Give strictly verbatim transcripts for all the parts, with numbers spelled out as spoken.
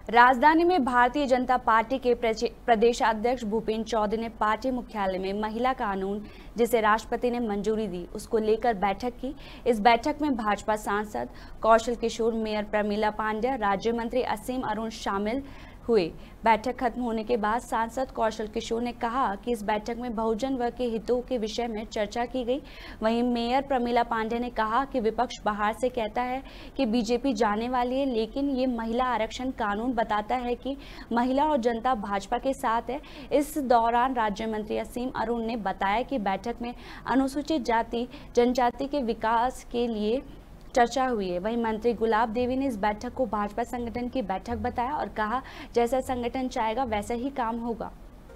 राजधानी में भारतीय जनता पार्टी के प्रदेश अध्यक्ष भूपेंद्र चौधरी ने पार्टी मुख्यालय में महिला कानून जिसे राष्ट्रपति ने मंजूरी दी उसको लेकर बैठक की। इस बैठक में भाजपा सांसद कौशल किशोर, मेयर प्रमिला पांड्या, राज्य मंत्री असीम अरुण शामिल हुए। बैठक खत्म होने के बाद सांसद कौशल किशोर ने कहा कि इस बैठक में बहुजन वर्ग के हितों के विषय में चर्चा की गई। वहीं मेयर प्रमिला पांड्या ने कहा कि विपक्ष बाहर से कहता है कि बीजेपी जाने वाली है, लेकिन ये महिला आरक्षण कानून बताता है कि महिला और जनता भाजपा के साथ है। इस दौरान राज्य मंत्री असीम अरुण ने बताया कि बैठक में अनुसूचित जाति जनजाति के विकास के लिए चर्चा हुई है। वहीं मंत्री गुलाब देवी ने इस बैठक को भाजपा संगठन की बैठक बताया और कहा, जैसा संगठन चाहेगा वैसा ही काम होगा।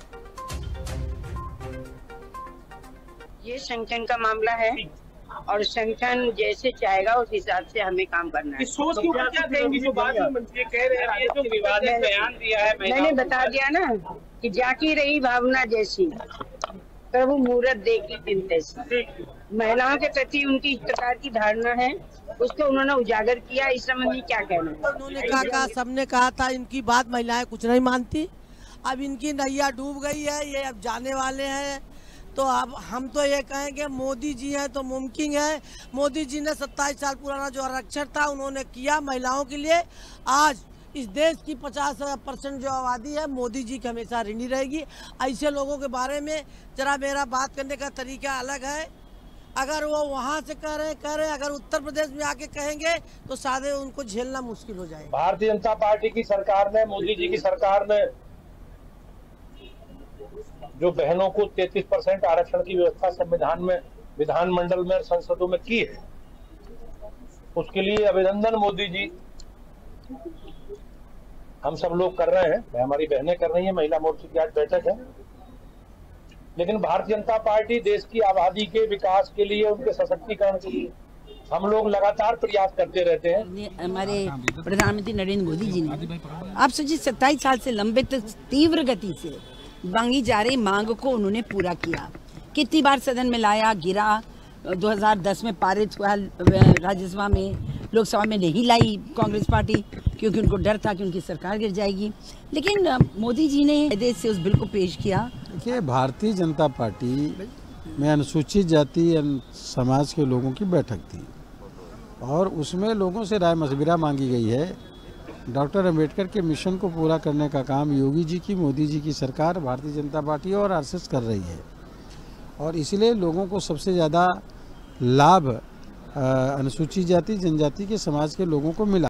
ये संगठन का मामला है और संगठन जैसे चाहेगा उस हिसाब से हमें काम करना है। सोच तो क्या क्या कहेंगी जो बात मंत्री कह रहे हैं, ये जो विवादित बयान दिया है, मैंने बता दिया ना कि जाकी रही भावना जैसी प्रभु मुहूर्त देखी दिन तैसी। महिलाओं के प्रति उनकी इस प्रकार की धारणा है, उसको उन्होंने उजागर किया। इस संबंध में क्या कहना है? उन्होंने कहा, कहा सबने कहा था इनकी बात महिलाएं कुछ नहीं मानती। अब इनकी नैया डूब गई है, ये अब जाने वाले हैं। तो अब हम तो ये कहेंगे मोदी जी हैं तो मुमकिन है। मोदी जी ने सत्ताईस साल पुराना जो आरक्षण था उन्होंने किया महिलाओं के लिए। आज इस देश की पचास परसेंट जो आबादी है मोदी जी की हमेशा ऋणी रहेगी। ऐसे लोगों के बारे में जरा मेरा बात करने का तरीका अलग है। अगर वो वहाँ से कह रहे कह रहे अगर उत्तर प्रदेश में आके कहेंगे तो सादे उनको झेलना मुश्किल हो जाएगा। भारतीय जनता पार्टी की सरकार ने, मोदी जी की सरकार ने जो बहनों को तैंतीस परसेंट आरक्षण की व्यवस्था संविधान में, विधानमंडल में और संसदों में की है, उसके लिए अभिनंदन मोदी जी। हम सब लोग कर रहे हैं, हमारी बहनें कर रही हैं, महिला मोर्चे की आज बैठक है। लेकिन भारतीय जनता पार्टी देश की आबादी के विकास के लिए, उनके सशक्तिकरण के लिए हम लोग लगातार प्रयास करते रहते हैं। हमारे प्रधानमंत्री नरेंद्र मोदी जी ने आप सोचिए सत्ताईस साल से लंबित तीव्र गति से मांगी जा रही मांग को उन्होंने पूरा किया। कितनी बार सदन में लाया, गिरा, दो हज़ार दस में पारित हुआ, राज्यसभा में, लोकसभा में नहीं लाई कांग्रेस पार्टी क्योंकि उनको डर था कि उनकी सरकार गिर जाएगी। लेकिन मोदी जी ने देश से उस बिल को पेश किया। देखिए, भारतीय जनता पार्टी में अनुसूचित जाति समाज के लोगों की बैठक थी और उसमें लोगों से राय मशविरा मांगी गई है। डॉक्टर अंबेडकर के मिशन को पूरा करने का काम योगी जी की, मोदी जी की सरकार, भारतीय जनता पार्टी और आरएसएस कर रही है और इसलिए लोगों को सबसे ज़्यादा लाभ अनुसूचित जाति जनजाति के समाज के लोगों को मिला।